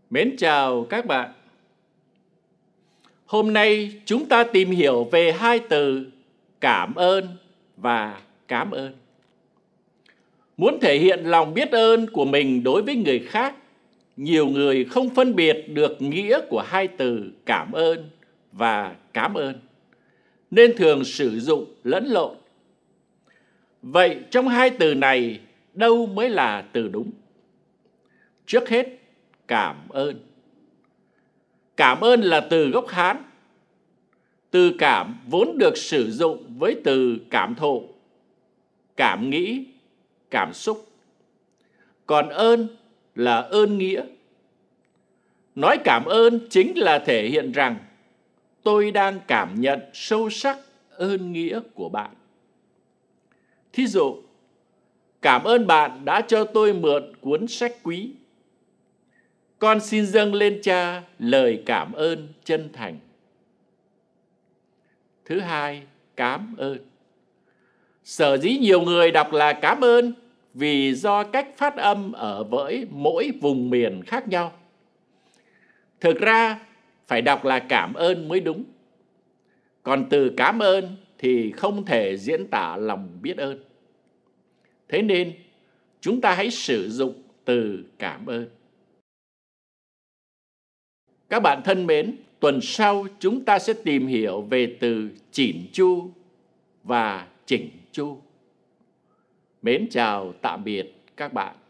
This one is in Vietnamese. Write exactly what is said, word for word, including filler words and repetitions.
Mến chào các bạn. Hôm nay chúng ta tìm hiểu về hai từ cảm ơn và cám ơn. Muốn thể hiện lòng biết ơn của mình đối với người khác, nhiều người không phân biệt được nghĩa của hai từ cảm ơn và cám ơn, nên thường sử dụng lẫn lộn. Vậy trong hai từ này, đâu mới là từ đúng? Trước hết, cảm ơn. Cảm ơn là từ gốc Hán. Từ cảm vốn được sử dụng với từ cảm thụ, cảm nghĩ, cảm xúc. Còn ơn là ơn nghĩa. Nói cảm ơn chính là thể hiện rằng tôi đang cảm nhận sâu sắc ơn nghĩa của bạn. Thí dụ, cảm ơn bạn đã cho tôi mượn cuốn sách quý. Con xin dâng lên cha lời cảm ơn chân thành. Thứ hai, cám ơn. Sở dĩ nhiều người đọc là cám ơn vì do cách phát âm ở với mỗi vùng miền khác nhau. Thực ra, phải đọc là cảm ơn mới đúng. Còn từ cám ơn thì không thể diễn tả lòng biết ơn. Thế nên, chúng ta hãy sử dụng từ cảm ơn. Các bạn thân mến, tuần sau chúng ta sẽ tìm hiểu về từ chỉn chu và chỉnh chu. Mến chào tạm biệt các bạn.